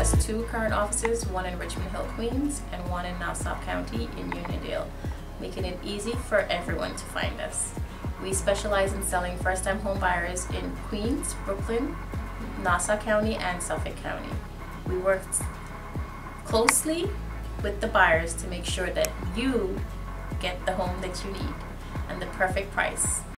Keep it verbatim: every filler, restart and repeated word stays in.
has two current offices, one in Richmond Hill, Queens, and one in Nassau County in Uniondale, making it easy for everyone to find us. We specialize in selling first-time home buyers in Queens, Brooklyn, Nassau County, and Suffolk County. We work closely with the buyers to make sure that you get the home that you need and the perfect price.